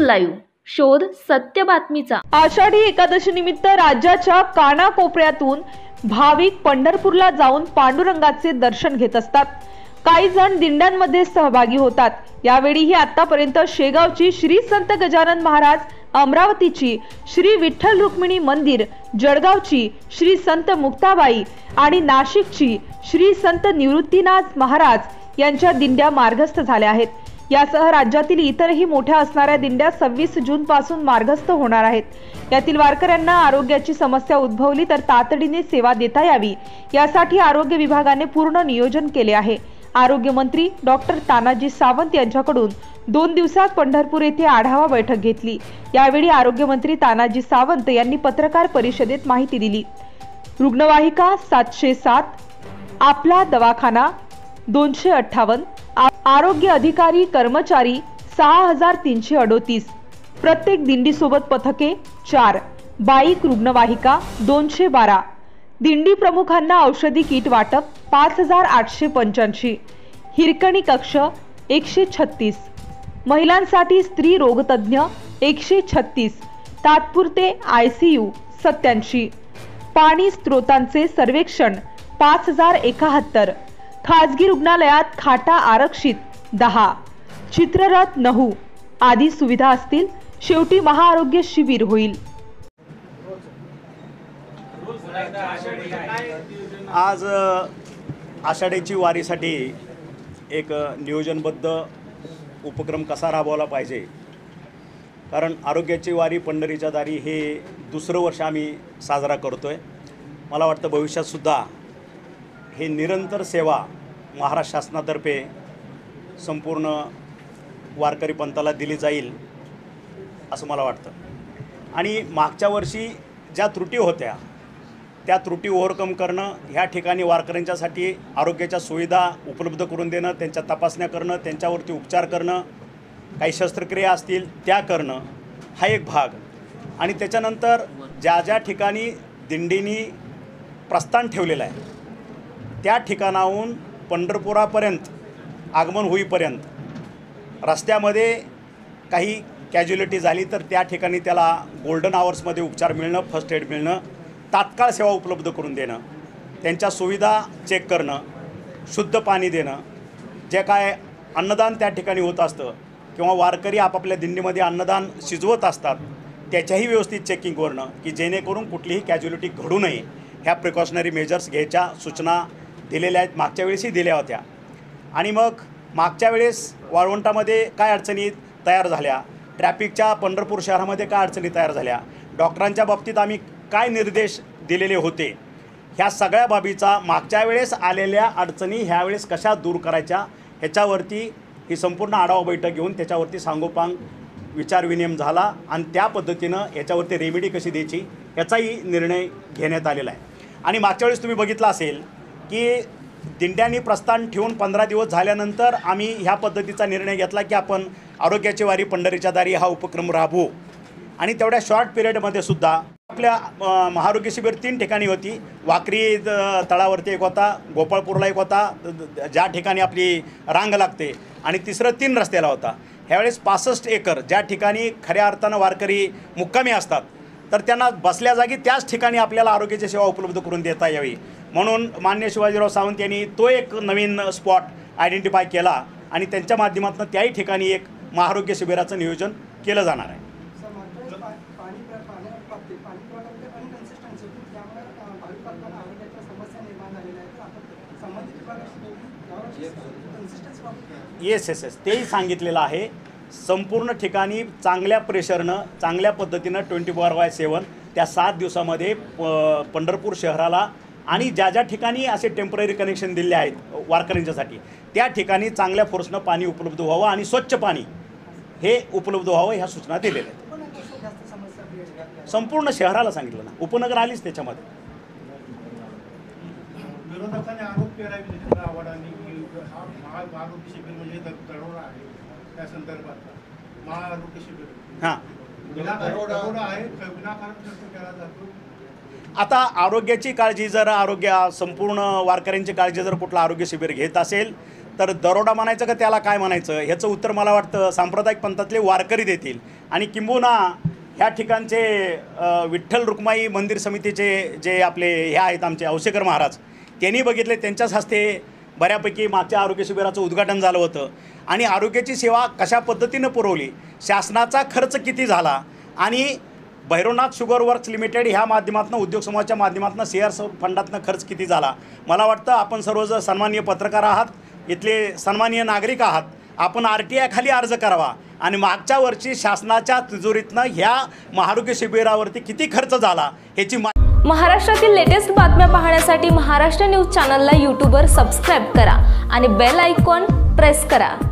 Live, शोध सत्य बातमीचा। आषाढी एकादशी निमित्त राज्याच्या कानाकोपऱ्यातून भाविक पंढरपूरला जाऊन पांडुरंगाचे दर्शन घेत असतात। काही जण दिंड्यांमध्ये सहभागी होतात। यावेळीही आतापर्यंत शेगावची श्री संत गजानन महाराज, अमरावतीची श्री विठ्ठल रुक्मिणी मंदिर, जळगावची श्री संत मुक्ताबाई आणि नाशिकची श्री संत निवृत्तीनाथ महाराज यांच्या दिंड्या मार्गस्थ झाल्या आहेत। यासह राज्यातील इतरही मोठ्या असणाऱ्या दिंड्या 26 जून पासून मार्गस्थ होणार आहेत। यातील वारकऱ्यांना आरोग्याची समस्या उद्भवली तर तातडीने सेवा देता यावी, यासाठी आरोग्य विभागाने पूर्ण नियोजन केले आहे। आरोग्य मंत्री डॉक्टर तानाजी सावंत यांच्याकडून 2 दिवसात पंढरपूर येथे आढावा बैठक घेतली। यावेळी आरोग्य मंत्री तानाजी सावंत यांनी पत्रकार परिषदेत माहिती दिली। रुग्णवाहिका 707, आपला दवाखाना 258, आरोग्य अधिकारी कर्मचारी 6338, प्रत्येक दिंडीसोबत पथके 4, बाईक रुग्णवाहिका 212, दिंडी प्रमुखांना औषधी किट वाटप 5885, हिरकणी कक्ष 136, महिलांसाठी स्त्री रोगतज्ञ 136, तात्पुरते ICU 87, पाणी स्त्रोतांचे सर्वेक्षण 5071, खाजगी रुग्णालयात खाटा आरक्षित 10, चित्ररथ 9 आदी सुविधा असतील। शेवटी महाआरोग्य शिबिर होईल। आज आषाढीची वारीसाठी एक नियोजनबद्ध उपक्रम कसा राबवला पाहिजे, कारण आरोग्याची वारी पंढरीच्या दारी हे दुसरं वर्ष आम्ही साजरा करतोय। मला वाटतं भविष्यातसुद्धा हे निरंतर सेवा महाराष्ट्र शासनातर्फे संपूर्ण वारकरी पंथाला दिली जाईल असं मला वाटतं। आणि मागच्या वर्षी ज्या त्रुटी होत्या त्या त्रुटी ओव्हरकम करणं, ह्या ठिकाणी वारकऱ्यांच्यासाठी आरोग्याच्या सुविधा उपलब्ध करून देणं, त्यांच्या तपासण्या करणं, त्यांच्यावरती उपचार करणं, काही शस्त्रक्रिया असतील त्या करणं हा एक भाग। आणि त्याच्यानंतर ज्या ज्या ठिकाणी दिंडीनी प्रस्थान ठेवलेलं आहे त्या ठिकाणाहून पंढरपुरापर्यंत आगमन होईपर्यंत रस्त्यामध्ये काही कॅज्युलिटी झाली तर त्या ठिकाणी त्याला गोल्डन आवर्समध्ये उपचार मिळणं, फर्स्ट एड मिळणं, तात्काळ सेवा उपलब्ध करून देणं, त्यांच्या सुविधा चेक करणं, शुद्ध पाणी देणं, जे काय अन्नदान त्या ठिकाणी होत असतं किंवा वारकरी आपापल्या दिंडीमध्ये अन्नदान शिजवत असतात त्याच्याही व्यवस्थित चेकिंग करणं, की जेणेकरून कुठलीही कॅज्युलिटी घडू नये ह्या प्रिकॉशनरी मेजर्स घ्यायच्या सूचना दिलेल्या आहेत। मागच्या वेळेसही दिल्या होत्या। आणि मग मागच्या वेळेस वाळवंटामध्ये काय अडचणी तयार झाल्या, ट्रॅफिकच्या पंढरपूर शहरामध्ये काय अडचणी तयार झाल्या, डॉक्टरांच्या बाबतीत आम्ही काय निर्देश दिलेले होते, ह्या सगळ्या बाबीचा मागच्या वेळेस आलेल्या अडचणी ह्यावेळेस कशा दूर करायच्या ह्याच्यावरती ही संपूर्ण आढावा बैठक घेऊन त्याच्यावरती सांगोपांग विचारविनिमय झाला आणि त्या पद्धतीनं याच्यावरती रेमेडी कशी द्यायची याचाही निर्णय घेण्यात आलेला आहे। आणि मागच्या वेळेस तुम्ही बघितलं असेल की दिंड्यांनी प्रस्थान ठेवून 15 दिवस झाल्यानंतर आम्ही ह्या पद्धतीचा निर्णय घेतला की आपण आरोग्याची वारी पंढरीच्या दारी हा उपक्रम राबवू। आणि तेवढ्या शॉर्ट पिरियडमध्ये सुद्धा आपल्या महाआरोग्य शिबिर 3 ठिकाणी होती। वाकरी तळावरती एक होता, गोपाळपूरला एक होता ज्या ठिकाणी आपली रांग लागते, आणि तिसरं 3 रस्त्याला होता। ह्यावेळेस 65 एकर ज्या ठिकाणी खऱ्या अर्थानं वारकरी मुक्कामी असतात तर त्यांना बसल्या जागी त्याच ठिकाणी आपल्याला आरोग्याची सेवा उपलब्ध करून देता यावी म्हणून माननीय शिवाजीराव सावंत यांनी तो एक नवीन स्पॉट आयडेंटिफाय केला आणि त्यांच्या माध्यमातून त्याही ठिकाणी एक महाआरोग्य शिबिराचं नियोजन केलं जाणार आहे। येस तेही सांगितलेलं आहे। संपूर्ण ठिकाणी चांगल्या प्रेशरनं, चांगल्या पद्धतीनं 24/7 त्या 7 दिवसामध्ये पंढरपूर शहराला आणि ज्या ज्या ठिकाणी असे टेम्पररी कनेक्शन दिले आहेत वारकऱ्यांच्यासाठी त्या ठिकाणी चांगल्या फोर्सनं पाणी उपलब्ध व्हावं आणि स्वच्छ पाणी हे उपलब्ध व्हावं ह्या सूचना दिलेल्या आहेत। संपूर्ण शहराला सांगितलं ना, उपनगर आलीच त्याच्यामध्ये। विरोधकांनी आरोप केला महाआरोग्य शिबिर म्हणजे दरोडा आहे, त्या संदर्भात महाआरोग्य शिबिर दरोडा आहे, विनाकारण खर्च केला जातो। आता आरोग्याची काळजी जर संपूर्ण वारकऱ्यांची काळजी जर कुठलं आरोग्य शिबिर घेत असेल तर दरोडा म्हणायचं का त्याला काय म्हणायचं ह्याचं उत्तर मला वाटतं सांप्रदायिक पंथातले वारकरी देतील. आणि किंबहुना ह्या ठिकाणचे विठ्ठल रुक्माई मंदिर समितीचे जे आपले हे आहेत आमचे औसेकर महाराज त्यांनी बघितले, त्यांच्याच हस्ते बऱ्यापैकी मागच्या आरोग्य शिबिराचं उद्घाटन झालं होतं. आणि आरोग्याची सेवा कशा पद्धतीनं पुरवली, शासनाचा खर्च किती झाला आणि भैरवनाथ शुगर वर्क्स लिमिटेड ह्या माध्यमातून उद्योग समूहाच्या माध्यमातून शेअर्स फंडातनं खर्च किती झाला. मला वाटतं आपण सर्वजण सन्माननीय पत्रकार आहात, इथले सन्माननीय नागरिक आहात, आपण RTI खाली अर्ज करावा आणि मागच्या वर्षी शासनाच्या तिजोरीतनं ह्या महाआरोग्य शिबिरावरती किती खर्च झाला ह्याची महाराष्ट्रातील लेटेस्ट बातम्या पाहण्यासाठी महाराष्ट्र न्यूज चॅनलला यूट्यूबवर सबस्क्राईब करा आणि बेल आयकॉन प्रेस करा.